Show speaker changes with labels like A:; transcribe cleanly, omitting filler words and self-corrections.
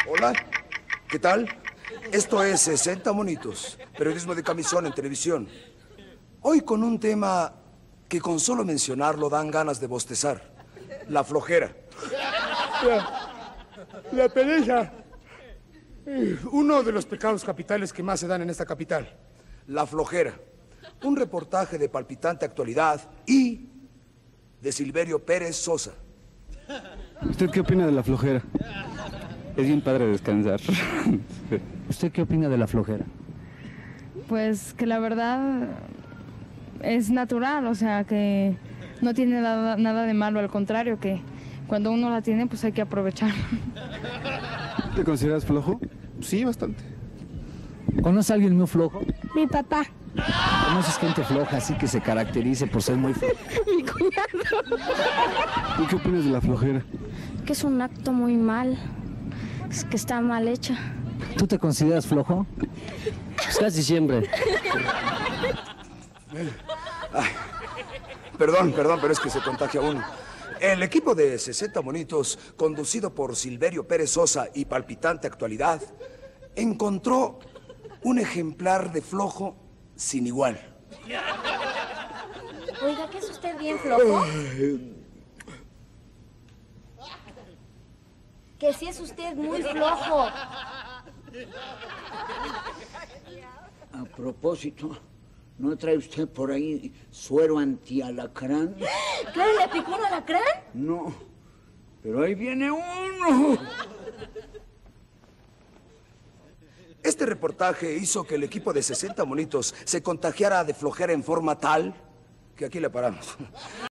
A: Hola, ¿qué tal? Esto es 60 Monitos, periodismo de camisón en televisión. Hoy con un tema que con solo mencionarlo dan ganas de bostezar. La flojera.
B: La pereza. Uno de los pecados capitales que más se dan en esta capital.
A: La flojera. Un reportaje de palpitante actualidad y de Silverio Pérez Sosa.
C: ¿Usted qué opina de la flojera? Es bien padre descansar.
D: ¿Usted qué opina de la flojera?
E: Pues que la verdad es natural, o sea, que no tiene nada de malo, al contrario, que cuando uno la tiene, pues hay que aprovechar.
C: ¿Te consideras flojo?
B: Sí, bastante.
D: ¿Conoce a alguien muy flojo?
F: Mi papá.
D: ¿Conoces gente floja así que se caracterice por ser muy flojo?
F: Mi cuñado.
C: ¿Y qué opinas de la flojera?
F: Que es un acto muy mal. Es que está mal hecha.
D: ¿Tú te consideras flojo?
G: Pues casi siempre.
A: Ay, perdón, pero es que se contagia uno. El equipo de 60 Monitos, conducido por Silverio Pérez Sosa y palpitante actualidad, encontró un ejemplar de flojo sin igual.
F: Oiga, ¿qué es usted bien flojo? Que sí es usted muy flojo.
G: A propósito, ¿no trae usted por ahí suero antialacrán?
F: ¿Qué le picó un alacrán?
G: No, pero ahí viene uno.
A: Este reportaje hizo que el equipo de 60 Monitos se contagiara de flojera en forma tal que aquí le paramos.